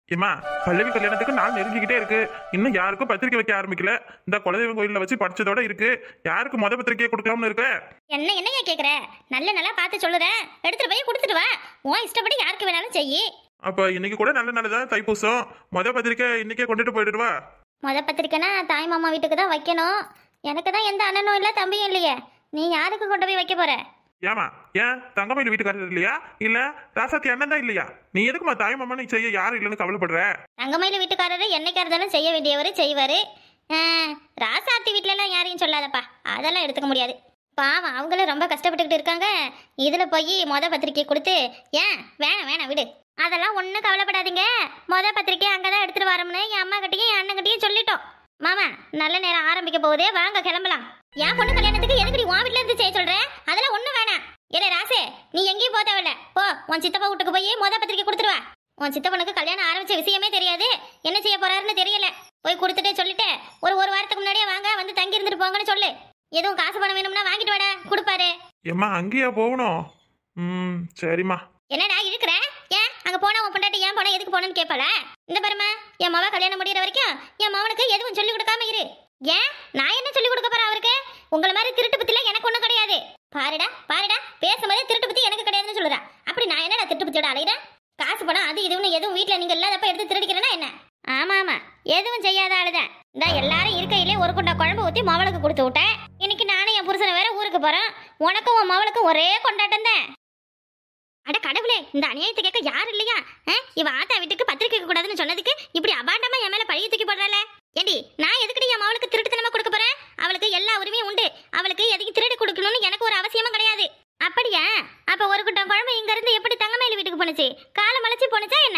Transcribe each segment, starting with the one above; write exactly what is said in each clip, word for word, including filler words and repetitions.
ஏமா, பல்லவி கல்யாணத்துக்கு நாள் நெருங்கிக்கிட்டே இருக்கு. இன்னும் யாருக்கும் பத்திரிக்கை வைக்க ஆரம்பிக்கல. இந்த குலதெய்வம் கோயில்ல வச்சு படிச்சதோட இருக்கு. யாருக்கு முத பத்திரிக்கையை கொடுக்கலாம்னு இருக்க? என்ன என்னையா கேக்குற? நல்ல நல்லா பார்த்து சொல்லுறேன், எடுத்துட்டு போய் கொடுத்துட்டு வா. உன் இஷ்டப்படி யாருக்கு வேணாலும் செய்யி. அப்ப இன்னைக்கு கூட நல்ல நல்லதான் தைப்பூசம். முத பத்திரிக்கை இன்னைக்கே கொண்டுட்டு போயிட்டு வா. முத பத்திரிக்கைனா தாய் மாமா வீட்டுக்கு தான் வைக்கணும். எனக்கு தான் எந்த அண்ணனும் இல்ல தம்பியும் இல்லையே. நீ யாருக்கு கொண்டு போய் வைக்க போற? ஏமா, ஏன் தங்கமயில் வீட்டுக்காரர் இல்லையா? இல்ல ராசாத்தி அண்ணன் தான் இல்லையா? நீ எதுக்குமா தாய் மாமா நீ செய்ய யாரும் இல்லைன்னு கவலைப்படுற? தங்கமயில வீட்டுக்காரரு என்னைக்கா இருந்தாலும் செய்ய வேண்டியவர் செய்வாரு. ராசாத்தி வீட்டுல எல்லாம் யாரையும் சொல்லாதப்பா, அதெல்லாம் எடுத்துக்க முடியாது. பாவம், அவங்களும் ரொம்ப கஷ்டப்பட்டுக்கிட்டு இருக்காங்க. இதுல போய் மொத பத்திரிக்கை கொடுத்து ஏன் வேணாம் வேணாம் விடு. அதெல்லாம் ஒன்றும் கவலைப்படாதீங்க. மொத பத்திரிக்கை அங்கதான் எடுத்துட்டு வரோம்னு என் அம்மா கிட்டையும் என் அண்ணன் கிட்டையும் சொல்லிட்டோம். மாமா, நல்ல நேரம் ஆரம்பிக்க போகுதே, வாங்க கிளம்பலாம். என் பொண்ணு கல்யாணத்துக்கு எதுக்கு நீ உன் வீட்டுல இருந்து செய்ய சொல்ற? அதெல்லாம் ஒண்ணும் வேணாம். ஏடே ராசே, நீ எங்கேயும் போக தேவையில்ல. போ, உன் சித்தப்பா வீட்டுக்கு போய் மொத பத்திரிக்கை கொடுத்துருவா. உன் சித்தப்பனுக்கு கல்யாணம் ஆரம்பிச்ச விஷயமே தெரியாது, என்ன செய்ய போறாருன்னு தெரியல. போய் கொடுத்துட்டே சொல்லிட்டு ஒரு ஒரு வாரத்துக்கு முன்னாடியே வாங்க, வந்து தங்கி இருந்துட்டு போங்கன்னு சொல்லு. எதுவும் காசு பணம் வேணும்னா வாங்கிட்டு வாடா, கொடுப்பாரு. ஏம்மா, அங்கேயா போகணும்? ம், சரிம்மா. என்னடா இருக்கிற? ஏன் அங்க போனா உன் பொண்டாட்டி ஏன் போனா எதுக்கு போனன்னு கேட்பாள? இந்த பாருமா, என் மவ கல்யாணம் முடிகிற வரைக்கும் என் மவனுக்கு எதுவும் சொல்லி கொடுக்காம இரு. ஏன் நான் என்ன சொல்லி கொடுக்க போறேன் அவருக்கு? உங்களை மாதிரி திருட்டு பத்தில எனக்கு ஒண்ணும் கிடையாது. பாருடா பாருடா, பேசும்போதே திருட்டு பத்தி எனக்கு கிடையாதுன்னு சொல்லுறா. அப்படி நான் என்ன திருட்டு பத்தியோட அலையிறேன்? காசு பணம் அது இதுன்னு எதுவும் வீட்டுல நீங்க இல்லாதப்ப எடுத்து திருடிக்கிறேன்னா என்ன? ஆமா ஆமா, எதுவும் செய்யாத ஆளுதான். இந்த எல்லாரும் இருக்கையிலே ஒரு குண்டா குழம்பு ஊத்தி மவளுக்கு கொடுத்து விட்டேன். இன்னைக்கு நானும் என் புருஷனை வேற ஊருக்கு போறேன். உனக்கும் உன் மவளுக்கும் ஒரே கொண்டாட்டம் தான். அட கடவுளே, இந்த அநியாயத்தை கேட்க யாரு இல்லையா? இவ ஆத்தா வீட்டுக்கு பத்திரிக்கை கூடாதுன்னு சொன்னதுக்கு இப்படி அபாண்டமா என் மேல பழிய தூக்கி போடுறாளே. ஏண்டி, நான் எதுக்கடி என் மவளுக்கு திருட்டுத்தனமா கொடுக்க போறேன்? அவளுக்கு எல்லா உரிமையும் உண்டு. அவளுக்கு எதுக்கு திருடி கொடுக்கணும்னு எனக்கு ஒரு அவசியமும் கிடையாது. அப்படியா? அப்ப ஒரு குட்டம் குழம்பு இங்க இருந்து எப்படி தங்கமயில வீட்டுக்கு போனுச்சு? காலம் மலைச்சு போனுச்சா என்ன?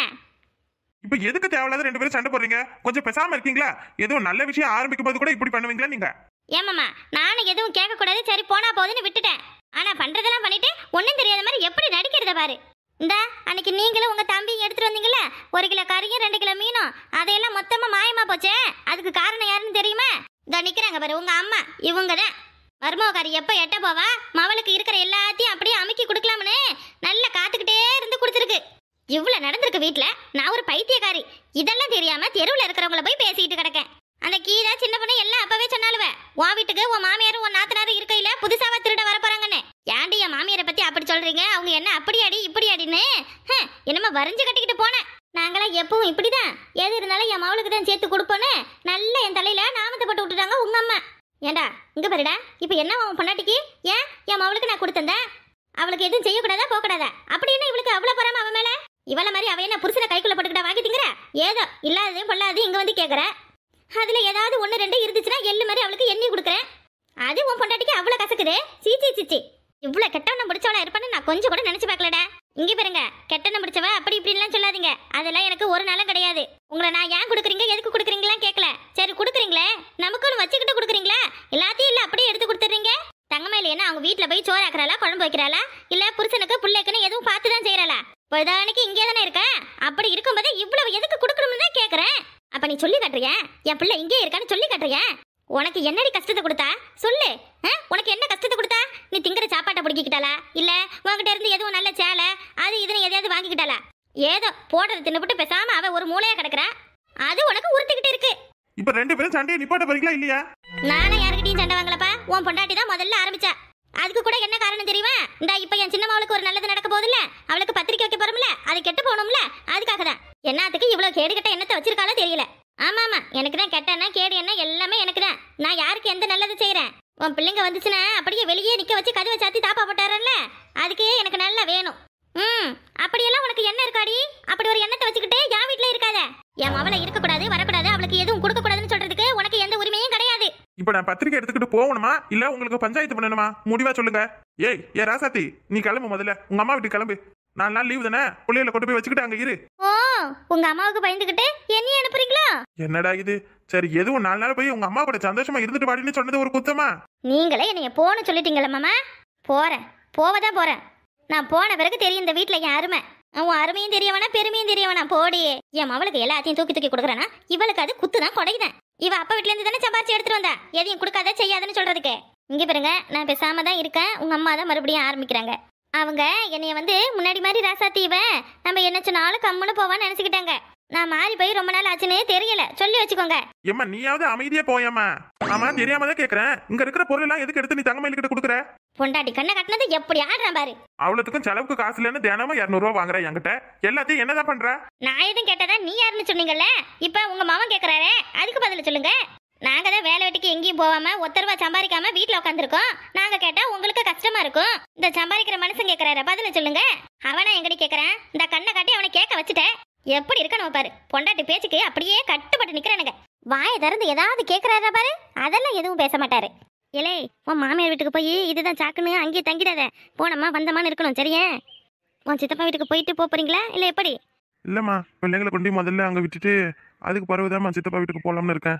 இப்ப எதுக்கு தேவையில்லாத ரெண்டு பேரும் சண்டை போடுறீங்க? கொஞ்சம் பேசாம இருக்கீங்களா? எதுவும் நல்ல விஷயம் ஆரம்பிக்கும் போது கூட இப்படி பண்ணுவீங்களா நீங்க? ஏமாமா, நானும் எதுவும் கேட்க கூடாது, சரி போனா போதுன்னு விட்டுட்டேன். ஆனா பண்றதெல்லாம் பண்ணிட்டு ஒன்னும் தெரியாத மாதிரி எப்படி நடிக்கிறத பாரு. இந்த அன்னைக்கு நீங்களும் உங்க தம்பியும் எடுத்துட்டு வந்தீங்கல்ல, ஒரு கிலோ கறியும் ரெண்டு கிலோ மீனும், அதையெல்லாம் மொத்தமா மாயமா போச்சே. அதுக்கு காரணம் யாருன்னு தெரியுமா? இதோ நிக்கிறாங்க பாரு, உங்க அம்மா. இவங்கதான் மருமகாரி. எப்ப எட்ட போவா மவளுக்கு இருக்கிற எல்லாத்தையும் அப்படியே அமுக்கி கொடுக்கலாம்னு நல்லா காத்துக்கிட்டே இருந்து கொடுத்துருக்கு. இவ்வளவு நடந்திருக்கு வீட்டுல. நான் ஒரு பைத்தியக்காரி. இதெல்லாம் தெரியாம தெருவுல இருக்கிறவங்கள போய் பேசிட்டு கிடக்கேன். அந்த கீதா சின்ன பொண்ணு எல்லாம் அப்பவே சொன்னாலுவே, உன் வீட்டுக்கு உன் மாமியாரும் உன் நாத்தனாரும் இருக்கையில புதுசாவா திருட வர போறாங்கன்னு. ஏன்டி என் மாமியாரை பத்தி அப்படி சொல்றீங்க? அவங்க என்ன அப்படி அடி இப்படி அடின்னு என்னமா வரைஞ்சு கட்டிக்கிட்டு போனேன். நாங்களாம் எப்பவும் இப்படிதான், எது இருந்தாலும் என் மவளுக்கு தான் சேர்த்து கொடுப்போன்னு நல்ல என் தலையில நாமத்தை போட்டு விட்டுட்டாங்க உங்க அம்மா. ஏண்டா இங்க பாருடா, இப்ப என்ன உன் பொண்டாட்டிக்கு? ஏன் என் மவளுக்கு நான் கொடுத்தேன், அவளுக்கு எதுவும் செய்யக்கூடாதா போகக்கூடாதா? அப்படி என்ன இவளுக்கு அவ்வளவு போறாம அவன் மேல? இவள மாதிரி அவ என்ன புருஷனை கைக்குள்ள போட்டுக்கிட்டா வாங்கி திங்கிற? ஏதோ இல்லாததையும் பொல்லாது இங்க வந்து கேக்குற. அதுல ஏதாவது ஒண்ணு ரெண்டு இருந்துச்சுன்னா எள்ளு மாதிரி அவளுக்கு எண்ணி கொடுக்குறேன். அது உன் பொண்டாட்டிக்கு அவ்வளவு கசக்குது. சீச்சி சீச்சி, இவ்வளவு கெட்டவன முடிச்சவளா இருப்பான்னு நான் கொஞ்சம் கூட நினைச்சு பார்க்கலடா. இங்க பாருங்க, கெட்டவன முடிச்சவ அப்படி இப்படி எல்லாம் சொல்லாதீங்க. அதெல்லாம் எனக்கு ஒரு நாளும் கிடையாது. உங்களை நான் ஏன் கொடுக்குறீங்க எதுக்கு கொடுக்குறீங்களா கேட்கல. சரி கொடுக்குறீங்களே, நமக்குன்னு வச்சுக்கிட்டு கொடுக்குறீங்களா? எல்லாத்தையும் இல்ல அப்படியே எடுத்து கொடுத்துறீங்க. தங்கமயில என்ன அவங்க வீட்டுல போய் சோறு ஆக்குறாளா, குழம்பு வைக்கிறாளா, இல்ல புருஷனுக்கு பிள்ளைக்குன்னு எதுவும் பார்த்துதான் செய்யறாளா? பொழுதானிக்கு இங்கே தானே இருக்க. அப்படி இருக்கும்போது இவ்வளவு எதுக்கு கொடுக்கணும்னு தான் கேக்குறேன். அப்ப நீ சொல்லி காட்டுறிய, என் பிள்ளை இங்கே இருக்கான்னு சொல்லி காட்டுறிய. உனக்கு என்னடி கஷ்டத்தை கொடுத்தா சொல்லு. உனக்கு என்ன கஷ்டத்தை கொடுத்தா? நீ திங்கிற சாப்பாட்டை பிடிக்கிட்டாளா, இல்ல உங்ககிட்ட இருந்து எதுவும் நல்ல சேலை அது இதுன்னு எதையாவது வாங்கிக்கிட்டாளா? ஏதோ போடுறது தின்னுபிட்டு பேசாம அவ ஒரு மூளையா கிடக்குறா. அது உனக்கு உறுத்திக்கிட்டு இருக்கு. இப்ப ரெண்டு பேரும் சண்டையை நிப்பாட்ட போறீங்களா இல்லையா? நானும் யாருக்கிட்டையும் சண்டை வாங்கலப்பா. உன் பொண்டாட்டி தான் முதல்ல ஆரம்பிச்சா. அதுக்கு கூட என்ன காரணம் தெரியுமா? இந்த இப்ப என் சின்ன மவளுக்கு ஒரு நல்லது நடக்க போகுதுல்ல, அவளுக்கு பத்திரிக்கை வைக்க போறோம்ல, அது கெட்டு போகணும்ல, அதுக்காக தான். என்னத்துக்கு இவ்வளவு கேடு கட்ட எண்ணத்தை வச்சிருக்காளோ தெரியல. ஆமா ஆமா, எனக்கு தான் கெட்டனா கேடு என்ன எல்லாமே எனக்கு தான். நான் யாருக்கு எந்த நல்லது செய்யறேன்? உன் பிள்ளைங்க வந்துச்சுன்னா அப்படியே வெளியே நிக்க வச்சு கதவை சாத்தி தாப்பா போட்டாரல்ல, அதுக்கு எனக்கு நல்லா வேணும். ம், அப்படியெல்லாம் உனக்கு என்ன இருக்காடி? அப்படி ஒரு எண்ணத்தை வச்சுக்கிட்டு என் வீட்டுல இருக்காத. என் மவளை இருக்க கூடாது வரக்கூடாது, அவளுக்கு எதுவும் கொடுக்க கூடாதுன்னு சொல்றதுக்கு உனக்கு எந்த உரிமையும் கிடையாது. இப்ப நான் பத்திரிக்கை எடுத்துக்கிட்டு போகணுமா இல்ல உங்களுக்கு பஞ்சாயத்து பண்ணணுமா? முடிவா சொல்லுங்க. ஏய் ஏ ராசாத்தி, நீ கிளம்பு முதல்ல. உங்க அம்மா வீட்டுக்கு கிளம்பு. நாலு நாள் லீவு தானே, பிள்ளைகளை கொண்டு போய் வச்சுக்கிட்டு அங்க இரு. ஓ, உங்க அம்மாவுக்கு பயந்துகிட்டு என்னைய அனுப்புறீங்களா? என்னடா இது? சரி, எதுவும் நாலு நாள் போய் உங்க அம்மா கூட சந்தோஷமா இருந்துட்டு வாடின்னு சொன்னது ஒரு குத்தமா? நீங்களே என்னைய போன்னு சொல்லிட்டீங்களா மாமா? போறேன், போவதான் போறேன். நான் போன பிறகு தெரியும் இந்த வீட்டுல என் அருமை. உன் அருமையும் தெரியவனா பெருமையும் தெரியவனா போடி. என் மவளுக்கு எல்லாத்தையும் தூக்கி தூக்கி கொடுக்குறேன்னா இவளுக்கு அது குத்துதான் கொடைதான். இவ அப்பா வீட்டுல இருந்து தானே சம்பாரிச்சு எடுத்துட்டு வந்தா, எதையும் கொடுக்காத செய்யாதுன்னு சொல்றதுக்கு. இங்க பாருங்க, நான் பேசாம தான் இருக்கேன். உங்க அம்மா தான் மறுபடியும் ஆரம்பிக்கிறாங்க. அவங்க என்னைய வந்து முன்னாடி மாதிரி ராசாத்தி இவ நம்ம என்ன சொன்னாலும் கம்முன்னு போவான்னு நினைச்சுக்கிட்டாங்க. நான் மாறி போய் ரொம்ப நாள் ஆச்சுன்னு தெரியல, சொல்லி வச்சுக்கோங்க. ஏம்மா நீயாவது அமைதியா போயம்மா. ஆமா தெரியாம தான் கேக்குறேன். இங்க இருக்கிற பொருள் எல்லாம் எதுக்கு எடுத்து நீ தங்கமயில கிட்ட குடுக்குற? பொண்டாட்டி கண்ணை கட்டினது எப்படி ஆடுறான் பாரு. அவ்வளவுக்கும் செலவுக்கு காசு இல்லன்னு தினமும் இருநூறு ரூபா வாங்குற என்கிட்ட. எல்லாத்தையும் என்னதான் பண்ற? நான் எதுவும் கேட்டதா நீ யாருன்னு சொன்னீங்கல்ல, இப்ப உங்க மாமன் கேக்குறாரே, அதுக்கு பதில் சொல்லுங்க. நாங்க தான் வேலை வெட்டிக்கு எங்கேயும் போகாம ஒத்த ரூபா சம்பாதிக்காம வீட்டுல உட்காந்துருக்கோம். நாங்க கேட்டா உங்களுக்கு கஷ்டமா இருக்கும். இந்த சம்பாதிக்கிற மனுஷன் கேக்குறாரு, பதில சொல்லுங்க. அவனா எங்கடி கேக்குறான்? இந்த கண்ணை காட்டி அவனை கேட்க வச்சுட்டேன். எப்படி இருக்கணும் பாரு, பொண்டாட்டி பேச்சுக்கு அப்படியே கட்டுப்பட்டு நிக்கிறானுங்க. வாயை திறந்து ஏதாவது கேக்குறாரா பாரு, அதெல்லாம் எதுவும் பேச மாட்டாரு. இலே, உன் மாமியார் வீட்டுக்கு போய் இதுதான் சாக்குன்னு அங்கேயே தங்கிடாத. போனம்மா வந்தமான்னு இருக்கணும், சரியா? உன் சித்தப்பா வீட்டுக்கு போயிட்டு போறீங்களா இல்ல எப்படி? இல்லம்மா, பிள்ளைங்களை கொண்டு முதல்ல அங்க விட்டுட்டு அதுக்கு பரவுதாம்மா சித்தப்பா வீட்டுக்கு போலாம்னு இருக்கேன்.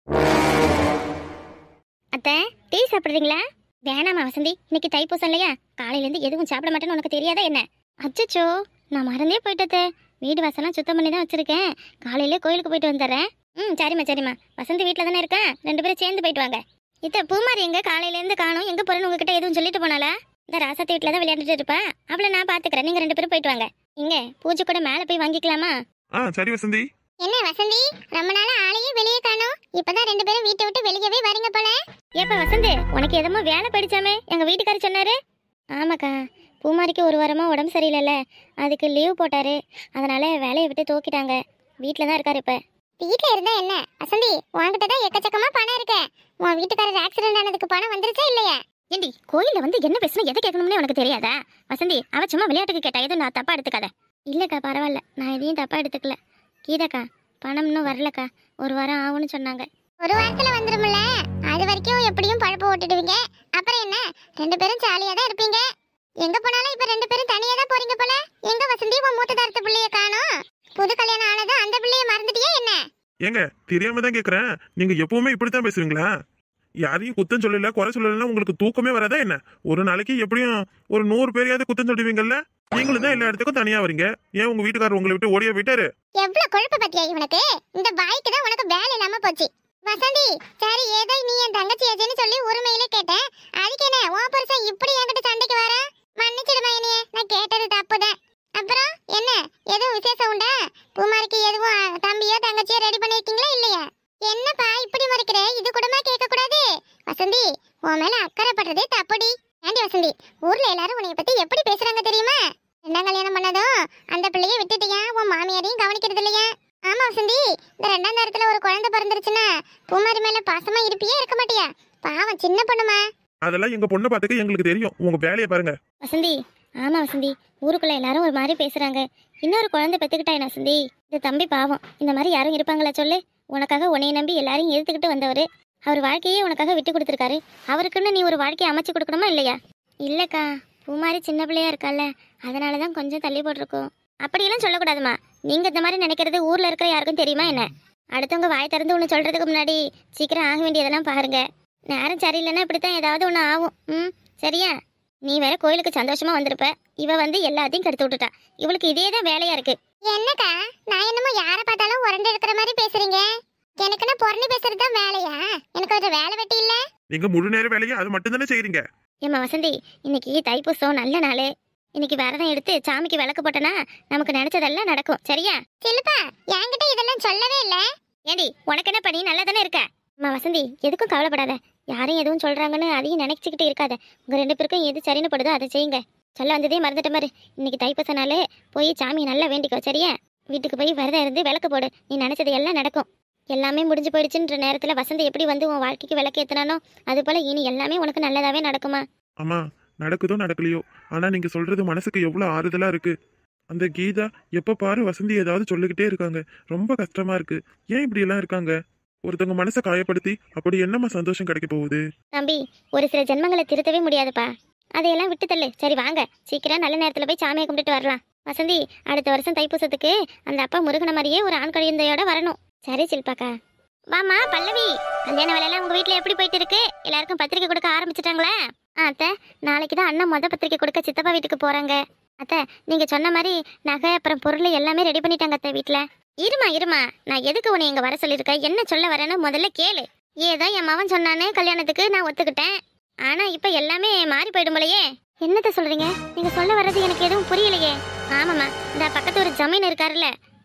அத்தை, டீ சாப்பிடுறீங்களா? வேணாமா வசந்தி, இன்னைக்கு தைப்பூசம் இல்லையா? காலையில இருந்து எதுவும் சாப்பிட மாட்டேன்னு உனக்கு தெரியாதா என்ன? அச்சச்சோ, நான் மறந்தே போயிட்டே. வீடு வாசலாம் சுத்தம் பண்ணி தான் வச்சிருக்கேன். காலையிலே கோயிலுக்கு போயிட்டு வந்துடுறேன். ம் சரிம்மா சரிம்மா. வசந்தி வீட்டில் தானே இருக்கேன், ரெண்டு பேரும் சேர்ந்து போயிட்டு வாங்க. இத்த பூமாரி எங்க காலையிலேருந்து காணும், எங்க போறேன்னு உங்ககிட்ட எதுவும் சொல்லிட்டு போனாலா? இந்த ராசத்தை வீட்டில் தான் விளையாண்டுட்டு இருப்பா, அவளை நான் பாத்துக்கிறேன். நீங்க ரெண்டு பேரும் போயிட்டு வாங்க. இங்க பூஜை கூட மேலே போய் வாங்கிக்கலாமா? ஆ சரி வசந்தி. என்ன வசந்தி, ரொம்ப நாள ஆளையே வெளியே காணோம், இப்பதான் ரெண்டு பேரும் வீட்டை விட்டு வெளியவே வரீங்க போல. ஏப்ப வசந்தி, உனக்கு எதமோ வேலை படிச்சாமே எங்க வீட்டுக்காரர் சொன்னாரு. ஆமாக்கா, பூமாரிக்கு ஒரு வாரமா உடம்பு சரியில்லைல்ல, அதுக்கு லீவ் போட்டாரு. அதனால வேலையை விட்டு தூக்கிட்டாங்க. வீட்டில தான் இருக்காரு இப்ப. வீட்டுல இருந்தா என்ன வசந்தி, உன்கிட்ட தான் எக்கச்சக்கமா பணம் இருக்கு. உன் வீட்டுக்காரர் ஆக்சிடென்ட் ஆனதுக்கு பணம் வந்துருச்சா இல்லையா? ஏண்டி, கோயில்ல வந்து என்ன பேசணும் எதை கேட்கணும்னு உனக்கு தெரியாதா? வசந்தி, அவ சும்மா விளையாட்டுக்கு கேட்டா, எதுவும் நான் தப்பா எடுத்துக்காத. இல்லக்கா பரவாயில்ல, நான் எதையும் தப்பா எடுத்துக்கல. கீதாக்கா, பணம் இன்னும் வரலக்கா, ஒரு வாரம் ஆகும்னு சொன்னாங்க. ஒரு வாரத்துல வந்துருமில்ல, அது வரைக்கும் எப்படியும் பழப்ப ஓட்டிடுவீங்க. அப்புறம் என்ன, ரெண்டு பேரும் ஜாலியா தான் இருப்பீங்க. எங்க போனாலும் இப்ப ரெண்டு பேரும் தனியா தான் போறீங்க போல. எங்க வசந்தி, உன் மூத்த தரத்து பிள்ளைய காணோம். புது கல்யாணம் ஆனதும் அந்த பிள்ளைய மறந்துட்டியா என்ன? ஏங்க தெரியாம தான் கேக்குறேன், நீங்க எப்பவுமே இப்படித்தான் பேசுவீங்களா? யாரையும் குத்தம் சொல்லல குறை சொல்லலன்னா உங்களுக்கு தூக்கமே வராதா என்ன? ஒரு நாளைக்கு எப்படியும் ஒரு நூறு பேரையாவது குத்தம் சொல்லுவீங்கல்ல. நீங்களும் தான் எல்லா இடத்துக்கும் தனியா வரீங்க. ஏன் உங்க வீட்டுக்காரர் உங்களை விட்டு ஓடியா போயிட்டாரு? எவ்வளவு கொழுப்பு பத்தியா இவனுக்கு? இந்த பாய்க்கு தான் உனக்கு வேலை இல்லாம போச்சு. வசந்தி, சரி ஏதோ நீ என் தங்கச்சி ஏஜேன்னு சொல்லி உரிமையிலே கேட்டேன். அதுக்கு என்ன உன் புருஷன் இப்படி என்கிட்ட சண்டைக்கு வர? மன்னிச்சிடுமா என்னைய, நான் கேட்டது தப்புதான். அப்புறம் என்ன, எதுவும் விசேஷம் உண்டா? பூமாரிக்கு எதுவும் தம்பியோ தங்கச்சியோ ரெடி பண்ணிருக்கீங்களா இல்லையா? என்னப்பா இப்படி மறைக்கிற? இது கூடமா கேட்க கூடாது. வசந்தி, உன் மேல அக்கறைப்படுறதே தப்புடி. ஏண்டி வசந்தி, ஊர்ல எல்லாரும் உன்னைய பத்தி எப்படி பேசுறாங்க தெரியுமா? ரெண்டாம் கல்யாணம் பண்ணதும் அந்த பிள்ளைய விட்டுட்டியா, உன் மாமியாரையும் கவனிக்கிறது இல்லையா? ஆமா வசந்தி, இந்த ரெண்டாம் நேரத்துல ஒரு குழந்தை பிறந்துருச்சுன்னா பூமாரி மேல பாசமா இருப்பியா இருக்க மாட்டியா? பாவம் சின்ன பொண்ணுமா. அதெல்லாம் எங்க பொண்ணை பார்த்துக்க எங்களுக்கு தெரியும். உங்க வேலையை பாருங்க வசந்தி. ஆமா வசந்தி, ஊருக்குள்ள எல்லாரும் ஒரு மாதிரி பேசுறாங்க. இன்னொரு குழந்தை பெத்துக்கிட்டா என்ன வசந்தி? இந்த தம்பி பாவம், இந்த மாதிரி யாரும் இருப்பாங்களா சொல்லு? உனக்காக உன்னைய நம்பி எல்லாரையும் எதிர்த்துக்கிட்டு வந்தவர். அவர் வாழ்க்கையே உனக்காக விட்டு கொடுத்துருக்காரு. அவருக்குன்னு நீ ஒரு வாழ்க்கையை அமைச்சு கொடுக்கணுமா இல்லையா? இல்லக்கா, பூமாரி சின்ன பிள்ளையா இருக்கால, அதனாலதான் கொஞ்சம் தள்ளி போட்டிருக்கோம். அப்படியெல்லாம் சொல்லக்கூடாதுமா. நீங்க இந்த மாதிரி நினைக்கிறது ஊர்ல இருக்கிற யாருக்கும் தெரியுமா என்ன? அடுத்தவங்க வாய் திறந்து ஒன்று சொல்றதுக்கு முன்னாடி சீக்கிரம் ஆக வேண்டியதெல்லாம் பாருங்க. நேரம் சரியில்லைன்னா இப்படித்தான் ஏதாவது ஒன்று ஆகும். ம் சரியா? நீ வேற கோயிலுக்கு சந்தோஷமா வந்திருப்ப, இவ வந்து எல்லாத்தையும் கெடுத்து விட்டுட்டா. இவளுக்கு இதே தான் வேலையா இருக்கு. என்னக்கா, நான் என்னமோ யாரை பார்த்தாலும் உரண்டு இருக்கிற மாதிரி பேசுறீங்க. எனக்குன்னா பொறணி பேசுறது தான் வேலையா? எனக்கு ஒரு வேலை வெட்டி இல்ல. நீங்க முழு நேர வேலையை அது மட்டும் தானே செய்றீங்க. ஏமா வசந்தி, இன்னைக்கு தைப்பூசம் நல்ல நாள். இன்னைக்கு விரதம் எடுத்து சாமிக்கு விளக்கு போட்டனா நமக்கு நினைச்சதெல்லாம் நடக்கும். சரியா? சிலுப்பா, என்கிட்ட இதெல்லாம் சொல்லவே இல்ல. ஏடி, உனக்கு என்ன பண்ணி நல்லா தானே இருக்க? அம்மா வசந்தி, எதுக்கும் கவலைப்படாத. யாரும் எதுவும் சொல்றாங்கன்னு அதையும் நினைச்சுக்கிட்டு இருக்காத. உங்க ரெண்டு பேருக்கும் எது சரின்னு படுதோ அதை செய்யுங்க. சொல்ல வந்ததே மறந்துட்ட மாதிரி. இன்னைக்கு தைப்பூச நாளே போய் சாமி நல்லா வேண்டிக்கோ. சரியா? வீட்டுக்கு போய் விரதம் இருந்து விளக்கு போடு. நீ நினைச்சது எல்லாம் நடக்கும். எல்லாமே முடிஞ்சு போயிடுச்சுன்ற நேரத்துல வசந்தி எப்படி வந்து உன் வாழ்க்கைக்கு விளக்கு ஏத்தினானோ அது போல இனி எல்லாமே உனக்கு நல்லதாவே நடக்குமா? ஆமா, நடக்குதோ நடக்கலையோ, ஆனா நீங்க சொல்றது மனசுக்கு எவ்வளவு ஆறுதலா இருக்கு. அந்த கீதா எப்ப பாரு வசந்தி ஏதாவது சொல்லிக்கிட்டே இருக்காங்க. ரொம்ப கஷ்டமா இருக்கு. ஏன் இப்படி எல்லாம் இருக்காங்க? ஒருத்தவங்க மனசை காயப்படுத்தி அப்படி என்னமா சந்தோஷம் கிடைக்க போகுது? தம்பி, ஒரு சில ஜென்மங்களை திருத்தவே முடியாதுப்பா. அதையெல்லாம் விட்டு தள்ளு. சரி வாங்க, சீக்கிரம் நல்ல நேரத்துல போய் சாமியை கும்பிட்டுட்டு வரலாம். வசந்தி, அடுத்த வருஷம் தைப்பூசத்துக்கு அந்த அப்பா முருகன மாதிரியே ஒரு ஆண் குழந்தையோட வரணும். சரி சில்பாக்கா. வாமா பல்லவி, கல்யாண வேலையெல்லாம் உங்க வீட்டுல எப்படி போயிட்டு இருக்கு? எல்லாருக்கும் பத்திரிக்கை கொடுக்க ஆரம்பிச்சிட்டாங்களா? அத்தை, நாளைக்கு தான் அண்ணன் மொத பத்திரிக்கை கொடுக்க சித்தப்பா வீட்டுக்கு போறாங்க. அத்தை, நீங்க சொன்ன மாதிரி நகை அப்புறம் பொருள் எல்லாமே ரெடி பண்ணிட்டாங்க அத்தை வீட்டுல. இருமா இருமா, நான் எதுக்கு உன்னை இங்க வர சொல்லியிருக்கேன், என்ன சொல்ல வரேன்னு முதல்ல கேளு. ஏதோ என் மவன் சொன்னானே கல்யாணத்துக்கு நான் ஒத்துக்கிட்டேன். ஆனா இப்ப எல்லாமே மாறி போயிடும் போலயே. என்னத்த சொல்றீங்க? நீங்க சொல்ல வர்றது எனக்கு எதுவும் புரியலையே. ஆமாமா, இந்த பக்கத்து ஒரு ஜமீன் இருக்காருல்ல,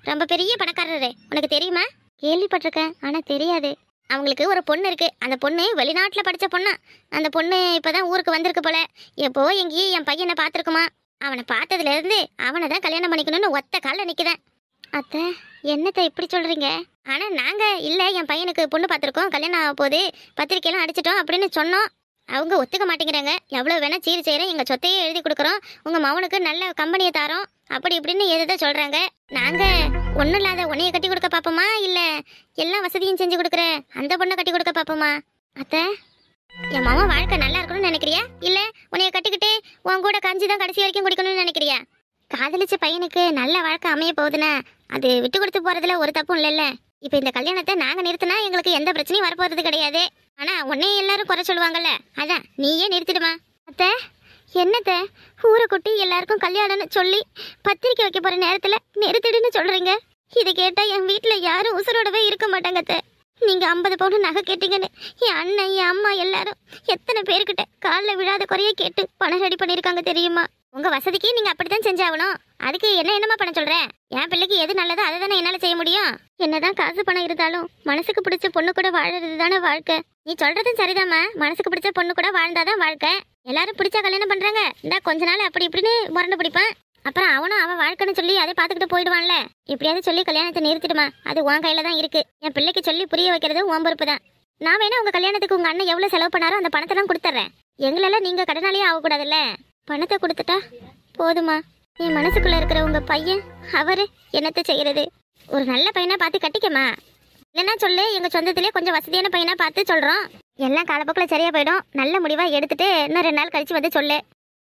ரொம்ப பெரிய பணக்காரரு, உனக்கு தெரியுமா? கேள்விப்பட்டிருக்கேன், ஆனா தெரியாது. அவங்களுக்கு ஒரு பொண்ணு இருக்கு. அந்த பொண்ணு வெளிநாட்டுல படிச்ச பொண்ணா. அந்த பொண்ணு இப்பதான் ஊருக்கு வந்திருக்கு போல. எப்போ எங்கேயும் என் பையனை பார்த்துருக்குமா. அவனை பார்த்ததுல இருந்து அவனை தான் கல்யாணம் பண்ணிக்கணும்னு ஒத்த காலில் நிற்குதேன். அத்தை, என்னத்தை இப்படி சொல்றீங்க? ஆனா நாங்க இல்ல, என் பையனுக்கு பொண்ணு பார்த்துருக்கோம், கல்யாணம் ஆக போகுது, பத்திரிக்கையெல்லாம் அடிச்சிட்டோம் அப்படின்னு சொன்னோம். அவங்க ஒத்துக்க மாட்டேங்கிறாங்க. எவ்வளோ வேணா சீர் செய்கிறேன், எங்கள் சொத்தையே எழுதி கொடுக்குறோம், உங்கள் மகனுக்கு நல்ல கம்பெனியை தரோம், அப்படி இப்படின்னு எதை சொல்கிறாங்க. நாங்கள் ஒன்றும் இல்லாத உன்னைய கட்டி கொடுக்க பார்ப்போமா, இல்லை எல்லா வசதியும் செஞ்சு கொடுக்குற அந்த பொண்ணை கட்டி கொடுக்க பார்ப்போமா? அத்தை, என் மாமா வாழ்க்கை நல்லா இருக்கணும்னு நினைக்கிறியா, இல்லை உன்னைய கட்டிக்கிட்டு உன் கூட கஞ்சி தான் கடைசி வரைக்கும் குடிக்கணும்னு நினைக்கிறியா? காதலிச்ச பையனுக்கு நல்ல வாழ்க்கை அமைய போகுதுன்னா அது விட்டு கொடுத்து போகிறதுல ஒரு தப்பும் இல்லைல்ல. இப்போ இந்த கல்யாணத்தை நாங்கள் நிறுத்தினா எங்களுக்கு எந்த பிரச்சனையும் வரப்போகிறது கிடையாது. ஆனா உன்னை எல்லாரும் குறை சொல்லுவாங்கல்ல, அதான் நீயே நிறுத்திடுமா? அத்தை, என்னத்த ஊரை கொட்டி எல்லாருக்கும் கல்யாணம்னு சொல்லி பத்திரிக்கை வைக்க போற நேரத்துல நிறுத்திடுன்னு சொல்றீங்க? இதை கேட்டா என் வீட்டுல யாரும் உசுரோடவே இருக்க மாட்டாங்க அத்தை. நீங்க ஐம்பது பவுன் நகை கேட்டீங்கன்னு என் அண்ணன் என் அம்மா எல்லாரும் எத்தனை பேர்கிட்ட காலில் விழாத குறைய கேட்டு பணம் ரெடி பண்ணிருக்காங்க தெரியுமா? உங்க வசதிக்கு நீங்க அப்படித்தான் செஞ்சாகணும். அதுக்கு என்ன என்னமா பண்ண சொல்றேன்? என் பிள்ளைக்கு எது நல்லதோ அதை தானே என்னால செய்ய முடியும். என்னதான் காசு பணம் இருந்தாலும் மனசுக்கு பிடிச்ச பொண்ணு கூட வாழறது தானே வாழ்க்கை. நீ சொல்றதும் சரிதாம்மா, மனசுக்கு பிடிச்ச பொண்ணு கூட வாழ்ந்தாதான் வாழ்க்கை. எல்லாரும் பிடிச்சா கல்யாணம் பண்றாங்க, இந்த கொஞ்ச நாள் அப்படி இப்படின்னு முரண்டு பிடிப்பான், அப்புறம் அவனும் அவன் வாழ்க்கைன்னு சொல்லி அதை பார்த்துக்கிட்டு போயிடுவான்ல. எப்படியாவது சொல்லி கல்யாணத்தை நிறுத்திடுமா, அது உன் கையில தான் இருக்கு. என் பிள்ளைக்கு சொல்லி புரிய வைக்கிறது உன் பொறுப்பு தான். நான் வேணா உங்க கல்யாணத்துக்கு உங்க அண்ணன் எவ்வளவு செலவு பண்ணாரோ அந்த பணத்தை தான் கொடுத்துட்றேன். எங்களெல்லாம் நீங்க கடனாலேயே ஆகக்கூடாதுல்ல. பணத்தை கொடுத்துட்டா போதுமா? என் மனசுக்குள்ள இருக்கிற உங்க பையன் அவரு என்னத்தை செய்யறது? ஒரு நல்ல பையனா பார்த்து கட்டிக்கமா, இல்லைன்னா சொல்லு எங்க சொந்தத்திலே கொஞ்சம் வசதியான பையனா பார்த்து சொல்றோம். எல்லாம் காலப்போக்கில் சரியா போயிடும். நல்ல முடிவா எடுத்துட்டு இன்னும் ரெண்டு நாள் கழிச்சு வந்து சொல்லு.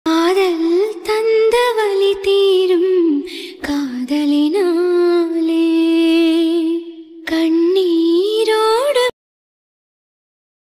காதல் தந்த வலி தீரும் காதலினாலே